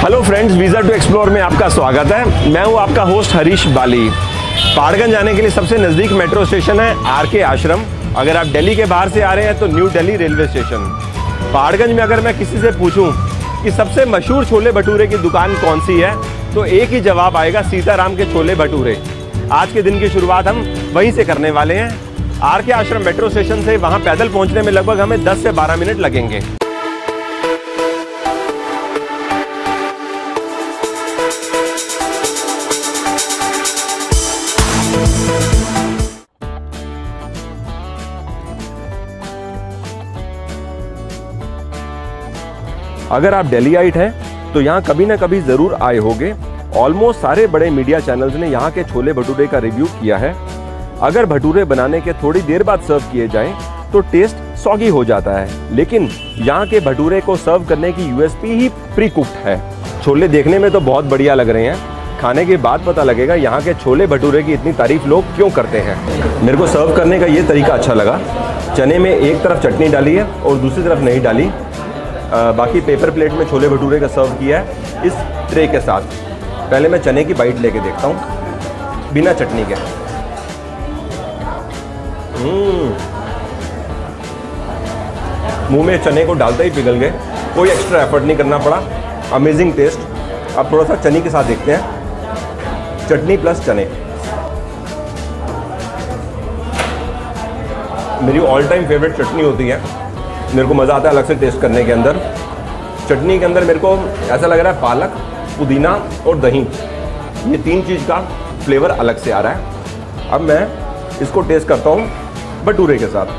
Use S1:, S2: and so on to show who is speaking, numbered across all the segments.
S1: Hello friends, visa to explore में आपका स्वागत है। मैं हूं आपका होस्ट हरीश बाली। पहाड़गंज जाने के लिए सबसे नज़दीक मेट्रो स्टेशन है आरके आश्रम। अगर आप दिल्ली के बाहर से आ रहे हैं तो new Delhi railway station. Paharganj में अगर मैं किसी से पूछूं कि सबसे मशहूर छोले भटूरे की दुकान कौन सी है तो एक ही जवाब आएगा, सीता राम के छोले भटूरे। आज के दिन की शुरुआत हम वहीं से करने वाले हैं। आरके आश्रम मेट्रो स्टेशन से वहाँ पैदल पहुँचने में लगभग हमें 10 से 12 मिनट लगेंगे। अगर आप दिल्लीआइट हैं तो यहाँ कभी ना कभी ज़रूर आए होंगे। ऑलमोस्ट सारे बड़े मीडिया चैनल्स ने यहाँ के छोले भटूरे का रिव्यू किया है। अगर भटूरे बनाने के थोड़ी देर बाद सर्व किए जाएं तो टेस्ट सॉगी हो जाता है, लेकिन यहाँ के भटूरे को सर्व करने की यूएसपी ही प्री कुक्ड है। छोले देखने में तो बहुत बढ़िया लग रहे हैं, खाने के बाद पता लगेगा यहाँ के छोले भटूरे की इतनी तारीफ लोग क्यों करते हैं। मेरे को सर्व करने का ये तरीका अच्छा लगा। चने में एक तरफ चटनी डाली है और दूसरी तरफ नहीं डाली। बाकी पेपर प्लेट में छोले भटूरे का सर्व किया है इस ट्रे के साथ। पहले मैं चने की बाइट लेके देखता हूँ बिना चटनी के। मुंह में चने को डालते ही पिघल गए, कोई एक्स्ट्रा एफर्ट नहीं करना पड़ा। Amazing taste. अब थोड़ा सा चने के साथ देखते हैं, चटनी प्लस चने। मेरी ऑल टाइम फेवरेट चटनी होती है, मेरे को मज़ा आता है अलग से टेस्ट करने के अंदर। चटनी के अंदर मेरे को ऐसा लग रहा है पालक, पुदीना और दही, ये तीन चीज़ का फ्लेवर अलग से आ रहा है। अब मैं इसको टेस्ट करता हूँ भटूरे के साथ।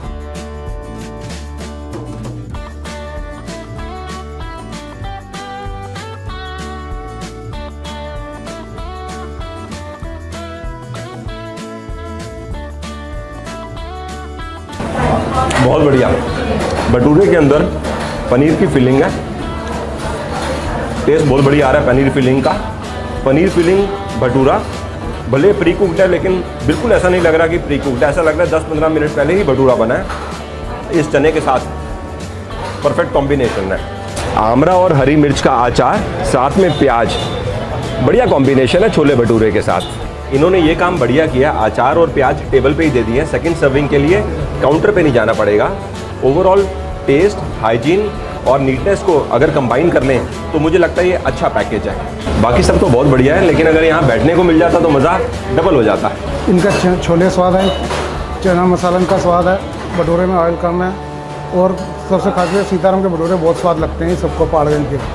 S1: बहुत बढ़िया। भटूरे के अंदर पनीर की फिलिंग है, टेस्ट बहुत बढ़िया आ रहा है पनीर फिलिंग का। पनीर फिलिंग भटूरा भले प्री कुक्ड है, लेकिन बिल्कुल ऐसा नहीं लग रहा कि प्री कुक्ड है। ऐसा लग रहा है 10-15 मिनट पहले ही भटूरा बना है। इस चने के साथ परफेक्ट कॉम्बिनेशन है। आमरा और हरी मिर्च का अचार साथ में प्याज, बढ़िया कॉम्बिनेशन है छोले भटूरे के साथ। इन्होंने ये काम बढ़िया किया, अचार और प्याज टेबल पे ही दे दिए। सेकंड सर्विंग के लिए काउंटर पे नहीं जाना पड़ेगा। ओवरऑल टेस्ट, हाइजीन और नीटनेस को अगर कंबाइन कर लें तो मुझे लगता है ये अच्छा पैकेज है। बाकी सब तो बहुत बढ़िया है, लेकिन अगर यहाँ बैठने को मिल जाता तो मज़ा डबल हो जाता है।
S2: इनका छोले स्वाद है, चना मसाला इनका स्वाद है, भटूरे में ऑयल कम है और सबसे खास बात सीताराम के भटूरे बहुत स्वाद लगते हैं सबको पहाड़गंज के।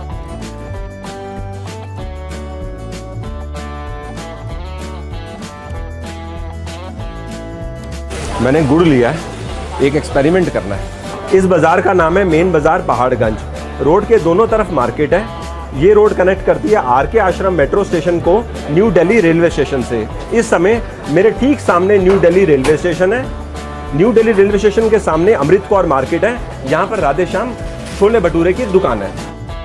S1: मैंने गुड़ लिया है, एक एक्सपेरिमेंट करना है। इस बाज़ार का नाम है मेन बाज़ार पहाड़गंज। रोड के दोनों तरफ मार्केट है। ये रोड कनेक्ट करती है आरके आश्रम मेट्रो स्टेशन को न्यू दिल्ली रेलवे स्टेशन से। इस समय मेरे ठीक सामने न्यू दिल्ली रेलवे स्टेशन है। न्यू दिल्ली रेलवे स्टेशन के सामने अमृत कौर मार्केट है। यहाँ पर राधे श्याम छोले भटूरे की दुकान है।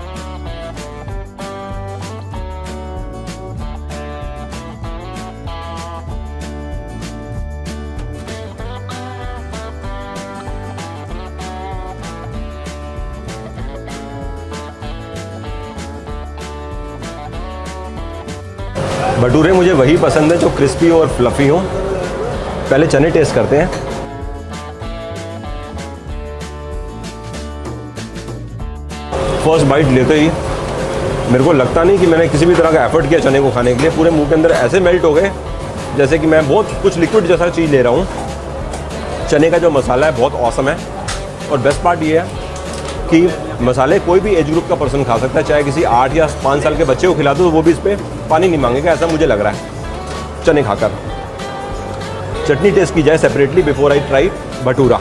S1: भटूरे मुझे वही पसंद है जो क्रिस्पी और फ्लफी हो। पहले चने टेस्ट करते हैं। फर्स्ट बाइट लेते ही मेरे को लगता नहीं कि मैंने किसी भी तरह का एफर्ट किया चने को खाने के लिए। पूरे मुंह के अंदर ऐसे मेल्ट हो गए जैसे कि मैं बहुत कुछ लिक्विड जैसा चीज़ ले रहा हूँ। चने का जो मसाला है बहुत ऑसम है। और बेस्ट पार्ट ये है कि मसाले कोई भी एज ग्रुप का पर्सन खा सकता है, चाहे किसी 8 या 5 साल के बच्चे को खिला दो तो वो भी इस पर पानी नहीं मांगेगा, ऐसा मुझे लग रहा है चने खाकर। चटनी टेस्ट की जाए separately before I try bhatura.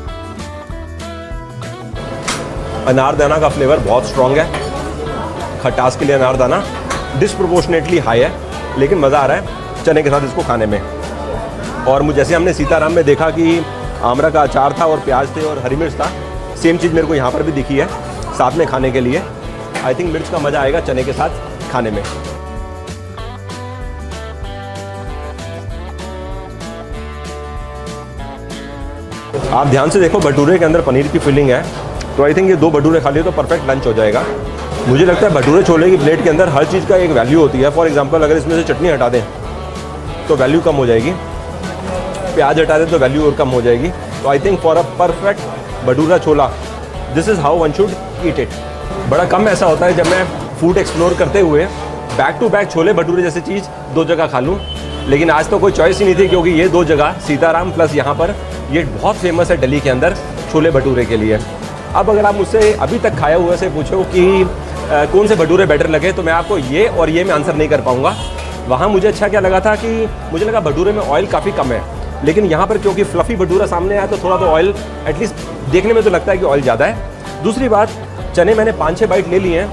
S1: अनारदाना का फ्लेवर बहुत स्ट्रॉन्ग है। खटास के लिए अनारदाना डिस्प्रोपोर्शनेटली हाई है, लेकिन मज़ा आ रहा है चने के साथ इसको खाने में। और मुझे जैसे हमने सीताराम में देखा कि आमरा का अचार था और प्याज थे और हरी मिर्च था, सेम चीज़ मेरे को यहाँ पर भी दिखी है साथ में खाने के लिए। आई थिंक मिर्च का मज़ा आएगा चने के साथ खाने में। आप ध्यान से देखो, भटूरे के अंदर पनीर की फिलिंग है, तो आई थिंक ये 2 भटूरे खा लिए तो परफेक्ट लंच हो जाएगा। मुझे लगता है भटूरे छोले की प्लेट के अंदर हर चीज़ का एक वैल्यू होती है। फॉर एग्जांपल अगर इसमें से चटनी हटा दें तो वैल्यू कम हो जाएगी, प्याज हटा दें तो वैल्यू और कम हो जाएगी। तो I think for a perfect bhatura chhola this is how one should eat it. बड़ा कम ऐसा होता है जब मैं फूड एक्सप्लोर करते हुए back to back chhole bhature जैसी चीज़ दो जगह खा लूँ, लेकिन आज तो कोई चॉइस ही नहीं थी क्योंकि ये दो जगह सीताराम प्लस यहाँ पर ये बहुत फेमस है दिल्ली के अंदर छोले भटूरे के लिए। अब अगर आप मुझसे अभी तक खाया हुए से पूछो कि कौन से भटूरे बेटर लगे तो मैं आपको ये और ये में आंसर नहीं कर पाऊँगा। वहाँ मुझे अच्छा क्या लगा था कि मुझे लगा भटूरे में ऑयल काफ़ी कम है, लेकिन यहाँ पर क्योंकि फ्लफ़ी भटूरा सामने आया तो थोड़ा तो ऑयल एटलीस्ट देखने में तो लगता है कि ऑयल ज़्यादा है। दूसरी बात, चने मैंने 5-6 बाइट ले लिए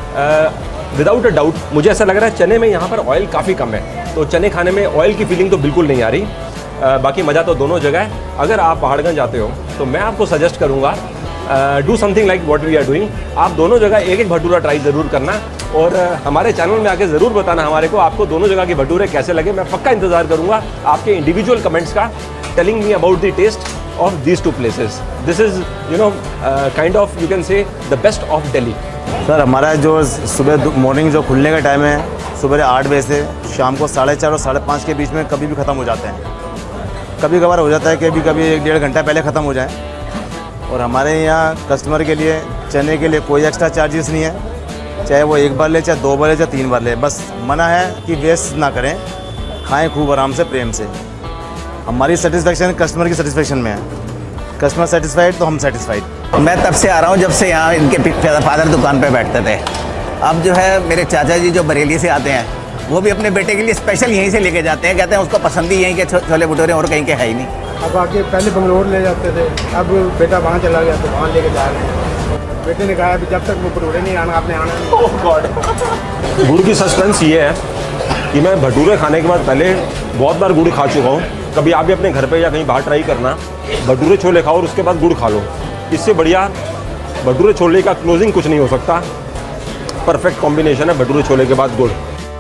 S1: हैं, विदाउट अ डाउट मुझे ऐसा लग रहा है चने में यहाँ पर ऑयल काफ़ी कम है, तो चने खाने में ऑयल की फीलिंग तो बिल्कुल नहीं आ रही। बाकी मज़ा तो दोनों जगह है। अगर आप पहाड़गंज आते हो तो मैं आपको सजेस्ट करूँगा do something like what we are doing. आप दोनों जगह एक एक भटूरा ट्राई ज़रूर करना और हमारे चैनल में आके ज़रूर बताना हमारे को आपको दोनों जगह के भटूरे कैसे लगे। मैं पक्का इंतज़ार करूँगा आपके इंडिविजुअल कमेंट्स का, telling me about the taste of these two places. This is kind of you can say the best of Delhi.
S3: Sir हमारा जो सुबह मॉर्निंग जो खुलने का टाइम है सुबह 8 बजे से शाम को 4:30 और 5:30 के बीच में कभी भी ख़त्म हो जाते हैं। कभी कभार हो जाता है कि कभी 1-1.5 घंटा पहले ख़त्म हो जाए। और हमारे यहाँ कस्टमर के लिए चने के लिए कोई एक्स्ट्रा चार्जेस नहीं है, चाहे वो 1 बार ले, चाहे 2 बार ले, चाहे 3 बार ले। बस मना है कि वेस्ट ना करें, खाएं खूब आराम से प्रेम से। हमारी सेटिस्फेक्शन कस्टमर की सेटिस्फेक्शन में है। कस्टमर सेटिस्फाइड तो हम सेटिस्फाइड।
S4: मैं तब से आ रहा हूँ जब से यहाँ इनके फादर दुकान पे बैठते थे। अब जो है मेरे चाचा जी जो बरेली से आते हैं वो भी अपने बेटे के लिए स्पेशल यहीं से लेके जाते हैं, कहते हैं उसको पसंद ही यहीं के छोले भटूरे और कहीं के है ही नहीं।
S2: अब आके पहले बंगलोर ले जाते थे, अब बेटा वहाँ चला गया तो वहाँ लेके जा रहे हैं। बेटे ने कहा अभी जब तक वो भटूरे नहीं आना आपने आना नहीं।
S1: Oh God. गुड़ की सस्पेंस ये है कि मैं भटूरे खाने के बाद पहले बहुत बार गुड़ खा चुका हूँ। कभी आप भी अपने घर पे या कहीं बाहर ट्राई करना, भटूरे छोले खाओ और उसके बाद गुड़ खा लो। इससे बढ़िया भटूरे छोले का क्लोजिंग कुछ नहीं हो सकता। परफेक्ट कॉम्बिनेशन है भटूरे छोले के बाद गुड़।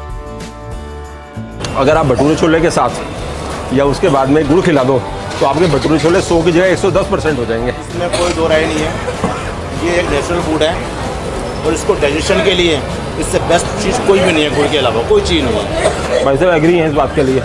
S1: अगर आप भटूरे छोले के साथ या उसके बाद में गुड़ खिला दो तो आपके भटूरे छोले 100 की जगह 110% हो जाएंगे।
S3: इसमें कोई दो राय नहीं है, ये एक नेचुरल फूड है और इसको डाइजेशन के लिए इससे बेस्ट चीज़ कोई भी नहीं है। गुड़ के अलावा कोई चीज़ नहीं है।
S1: भाई साहब एग्री हैं इस बात के लिए।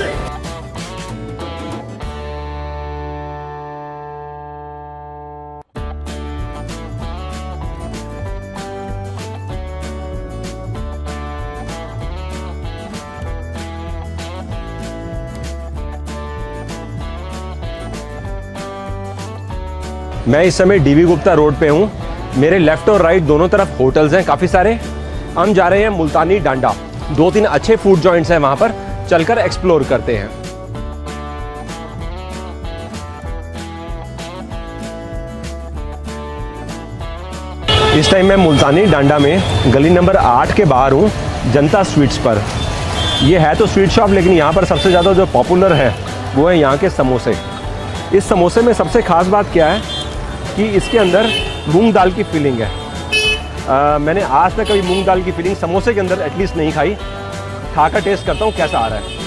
S1: मैं इस समय डीवी गुप्ता रोड पे हूँ। मेरे लेफ्ट और राइट दोनों तरफ होटल्स हैं काफ़ी सारे। हम जा रहे हैं मुल्तानी डांडा, 2-3 अच्छे फूड जॉइंट्स हैं वहाँ पर, चलकर एक्सप्लोर करते हैं। इस टाइम मैं मुल्तानी डांडा में गली नंबर 8 के बाहर हूँ, जनता स्वीट्स पर। ये है तो स्वीट शॉप, लेकिन यहाँ पर सबसे ज़्यादा जो पॉपुलर है वो है यहाँ के समोसे। इस समोसे में सबसे ख़ास बात क्या है कि इसके अंदर मूंग दाल की फीलिंग है। मैंने आज तक कभी मूंग दाल की फीलिंग समोसे के अंदर एटलीस्ट नहीं खाई। खाकर टेस्ट करता हूँ कैसा आ रहा है।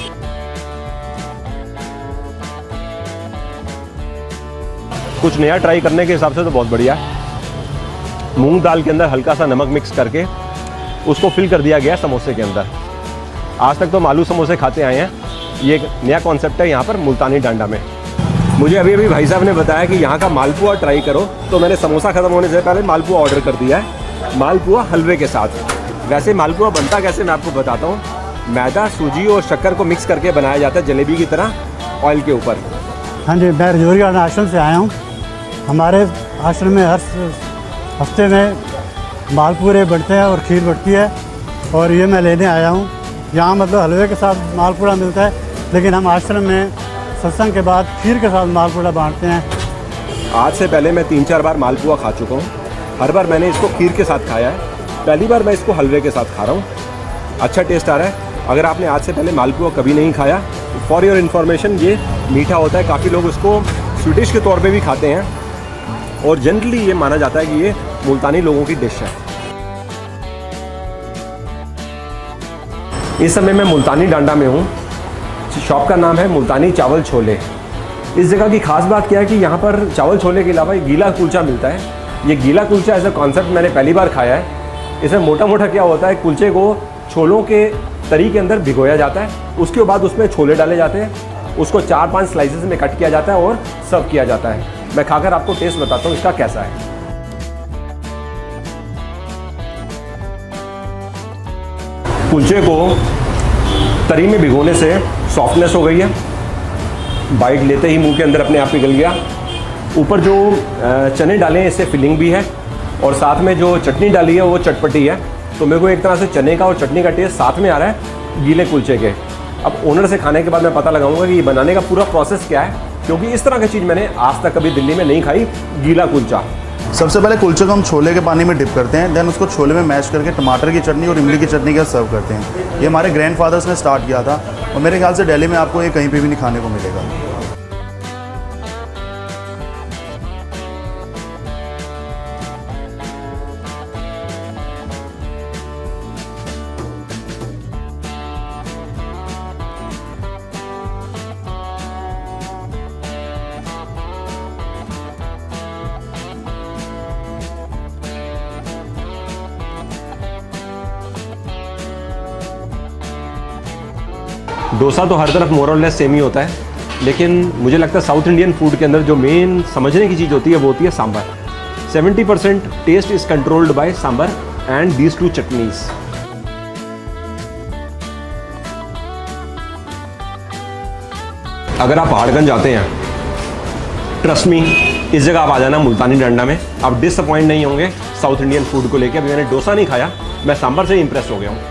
S1: कुछ नया ट्राई करने के हिसाब से तो बहुत बढ़िया है। मूंग दाल के अंदर हल्का सा नमक मिक्स करके उसको फिल कर दिया गया समोसे के अंदर। आज तक तो आलू समोसे खाते आए हैं, ये एक नया कॉन्सेप्ट है यहाँ पर मुल्तानी डांडा में। मुझे अभी भाई साहब ने बताया कि यहाँ का मालपुआ ट्राई करो, तो मैंने समोसा ख़त्म होने से पहले मालपुआ ऑर्डर कर दिया है। मालपुआ हलवे के साथ। वैसे मालपुआ बनता कैसे मैं आपको बताता हूँ। मैदा, सूजी और शक्कर को मिक्स करके बनाया जाता है जलेबी की तरह ऑयल के ऊपर।
S5: हाँ जी, मैं रजौरी आश्रम से आया हूँ। हमारे आश्रम में हर हफ्ते में मालपुरे बनते हैं और खीर बनती है, और ये मैं लेने आया हूँ। यहाँ मतलब हलवे के साथ मालपुड़ा मिलता है, लेकिन हम आश्रम में सत्संग के बाद खीर के साथ मालपुड़ा बांटते हैं।
S1: आज से पहले मैं 3-4 बार मालपुआ खा चुका हूँ। हर बार मैंने इसको खीर के साथ खाया है, पहली बार मैं इसको हलवे के साथ खा रहा हूँ। अच्छा टेस्ट आ रहा है। अगर आपने आज से पहले मालपुआ कभी नहीं खाया, फॉर योर इन्फॉर्मेशन ये मीठा होता है। काफ़ी लोग इसको स्वीट डिश के तौर पे भी खाते हैं, और जनरली ये माना जाता है कि ये मुल्तानी लोगों की डिश है। इस समय मैं मुल्तानी डांडा में हूँ। शॉप का नाम है मुल्तानी चावल छोले। इस जगह की खास बात क्या है कि यहाँ पर चावल छोले के अलावा गीला कुलचा मिलता है। ये गीला कुलचा एज अ कॉन्सेप्ट मैंने पहली बार खाया है। इसमें मोटा मोटा क्या होता है, कुलचे को छोलों के तरी के अंदर भिगोया जाता है, उसके बाद उसमें छोले डाले जाते हैं, उसको 4-5 स्लाइसेस में कट किया जाता है और सर्व किया जाता है। मैं खाकर आपको टेस्ट बताता हूँ इसका कैसा है। कुलचे को तरी में भिगोने से सॉफ्टनेस हो गई है, बाइट लेते ही मुंह के अंदर अपने आप पिघल गया। ऊपर जो चने डाले हैं इससे फिलिंग भी है, और साथ में जो चटनी डाली है वो चटपटी है। तो मेरे को एक तरह से चने का और चटनी का टेस्ट साथ में आ रहा है गीले कुलचे के। अब ओनर से खाने के बाद मैं पता लगाऊंगा कि ये बनाने का पूरा प्रोसेस क्या है, क्योंकि इस तरह की चीज़ मैंने आज तक कभी दिल्ली में नहीं खाई, गीला कुलचा।
S6: सबसे पहले कुलचे को हम छोले के पानी में डिप करते हैं, देन उसको छोले में मैश करके टमाटर की चटनी और इमली की चटनी के सर्व करते हैं। ये हमारे ग्रैंडफादर्स ने स्टार्ट किया था और मेरे ख्याल से दिल्ली में आपको ये कहीं पे भी नहीं खाने को मिलेगा।
S1: डोसा तो हर तरफ मोर और लेस सेम ही होता है, लेकिन मुझे लगता है साउथ इंडियन फूड के अंदर जो मेन समझने की चीज़ होती है वो होती है sambar. 70% taste is controlled by sambar and these two chutneys. अगर आप पहाड़गंज आते हैं, ट्रस्ट मी, इस जगह आप आ जाना मुल्तानी डंडा में, आप डिसअपॉइंट नहीं होंगे साउथ इंडियन फूड को लेकर। अभी मैंने डोसा नहीं खाया, मैं सांभर से ही इंप्रेस हो गया हूँ।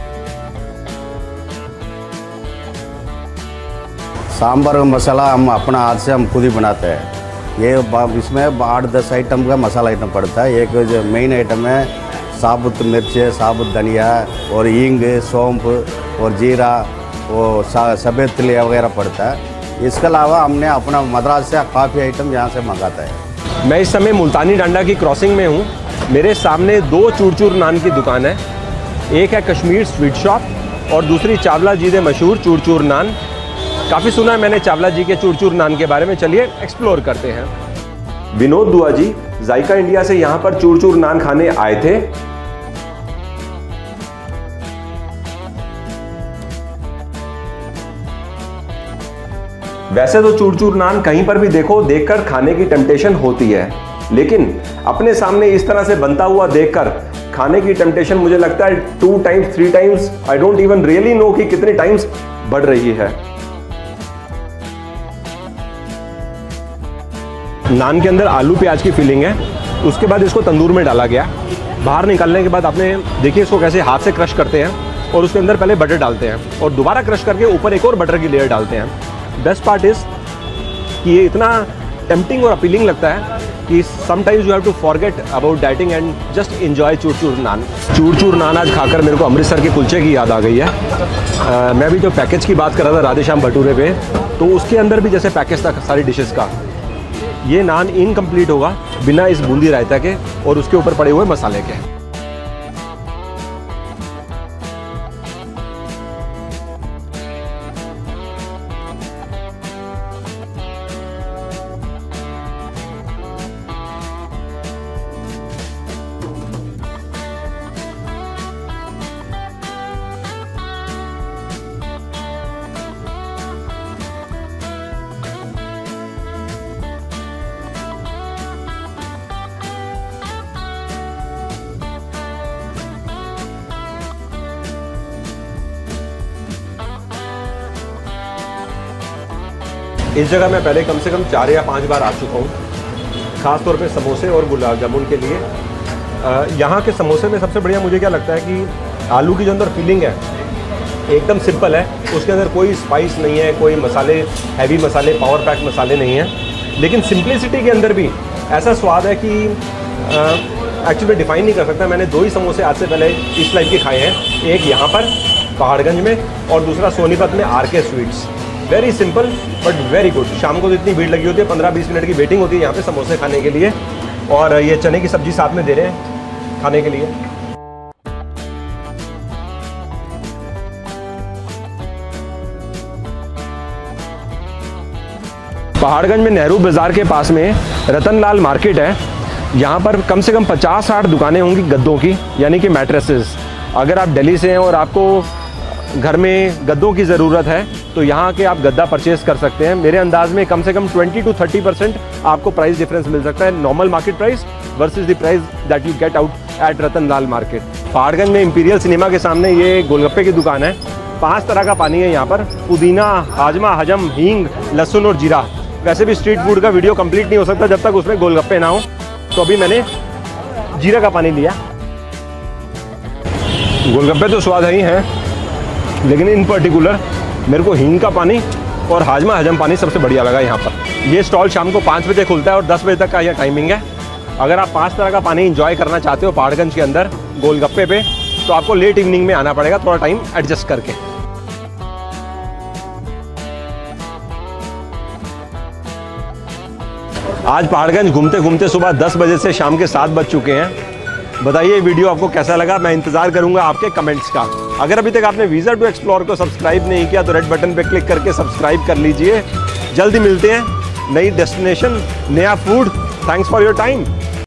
S7: सांभर मसाला हम अपना हाथ से हम खुद ही बनाते हैं। ये इसमें 8-10 आइटम का मसाला आइटम पड़ता है। एक जो मेन आइटम है साबुत मिर्च, साबुत धनिया और हींग, सौंफ और जीरा और सफ़ेद तिलिया वगैरह पड़ता है। इसके अलावा हमने अपना मद्रास से काफ़ी आइटम यहाँ से मंगाता है।
S1: मैं इस समय मुल्तानी डंडा की क्रॉसिंग में हूँ। मेरे सामने 2 चूर नान की दुकान है। एक है कश्मीर स्वीट शॉप और दूसरी चावला जी दे मशहूर चूर नान। काफ़ी सुना है मैंने चावला जी के चूर नान के बारे में, चलिए एक्सप्लोर करते हैं। विनोद दुआ जी जायका इंडिया से यहाँ पर चूर नान खाने आए थे। वैसे तो चूर नान कहीं पर भी देखो, देखकर खाने की टेम्पटेशन होती है, लेकिन अपने सामने इस तरह से बनता हुआ देखकर खाने की टेम्पटेशन मुझे लगता है 2 times 3 times, I don't even really know कि कितने टाइम्स बढ़ रही है। नान के अंदर आलू प्याज की फिलिंग है, उसके बाद इसको तंदूर में डाला गया। बाहर निकालने के बाद आपने देखिए इसको कैसे हाथ से क्रश करते हैं और उसके अंदर पहले बटर डालते हैं और दोबारा क्रश करके ऊपर एक और बटर की लेयर डालते हैं। बेस्ट पार्ट इज कि ये इतना टेम्पटिंग और अपीलिंग लगता है कि sometimes you have to forget about dieting and just enjoy chur naan. चूर नान आज खाकर मेरे को अमृतसर के कुलचे की याद आ गई है। मैं भी जो पैकेज की बात कर रहा था राधेश्याम भटूरे पे, तो उसके अंदर भी जैसे पैकेज था सारी डिशेस का, ये नान इनकम्प्लीट होगा बिना इस बूंदी रायता के और उसके ऊपर पड़े हुए मसाले के। इस जगह मैं पहले कम से कम 4 या 5 बार आ चुका हूँ, ख़ास तौर पे समोसे और गुलाब जामुन के लिए। यहाँ के समोसे में सबसे बढ़िया मुझे क्या लगता है कि आलू की जो अंदर फीलिंग है एकदम सिंपल है, उसके अंदर कोई स्पाइस नहीं है, कोई मसाले, हैवी मसाले, पावर पैक मसाले नहीं हैं, लेकिन सिंप्लिसिटी के अंदर भी ऐसा स्वाद है कि एक्चुअली डिफाइन नहीं कर सकता। मैंने 2 ही समोसे आज से पहले इस टाइप के खाए हैं, एक यहाँ पर पहाड़गंज में और दूसरा सोनीपत में RK sweets. Very simple but very good. शाम को तो इतनी भीड़ लगी होती है, 15-20 मिनट की वेटिंग होती है यहाँ पे समोसे खाने के लिए, और ये चने की सब्जी साथ में दे रहे हैं खाने के लिए। पहाड़गंज में नेहरू बाज़ार के पास में रतनलाल मार्केट है, यहाँ पर कम से कम 50-60 दुकानें होंगी गद्दों की, यानी कि मैट्रेसेस। अगर आप दिल्ली से हैं और आपको घर में गद्दों की ज़रूरत है तो यहाँ के आप गद्दा परचेज़ कर सकते हैं। मेरे अंदाज में कम से कम 20 to 30% आपको प्राइस डिफरेंस मिल सकता है, normal market price versus the price that you get out at Ratanlal market. Paharganj में इंपीरियल सिनेमा के सामने ये गोलगप्पे की दुकान है। 5 तरह का पानी है यहाँ पर, पुदीना, हाजमा, हजम, हींग, लहसुन और जीरा। वैसे भी स्ट्रीट फूड का वीडियो कंप्लीट नहीं हो सकता जब तक उसमें गोलगप्पे ना हो, तो अभी मैंने जीरा का पानी लिया। गोलगप्पे तो स्वाद ही हैं, लेकिन इन पर्टिकुलर मेरे को हींग का पानी और हाजमा हजम पानी सबसे बढ़िया लगा यहाँ पर। ये स्टॉल शाम को 5 बजे खुलता है और 10 बजे तक का यह टाइमिंग है। अगर आप 5 तरह का पानी एंजॉय करना चाहते हो पहाड़गंज के अंदर गोलगप्पे पे, तो आपको लेट इवनिंग में आना पड़ेगा, थोड़ा टाइम एडजस्ट करके। आज पहाड़गंज घूमते घूमते सुबह 10 बजे से शाम के 7 बज चुके हैं। बताइए वीडियो आपको कैसा लगा, मैं इंतजार करूंगा आपके कमेंट्स का। अगर अभी तक आपने वीज़ा टू एक्सप्लोर को सब्सक्राइब नहीं किया तो रेड बटन पे क्लिक करके सब्सक्राइब कर लीजिए। जल्दी मिलते हैं, नई डेस्टिनेशन, नया food. Thanks for your time.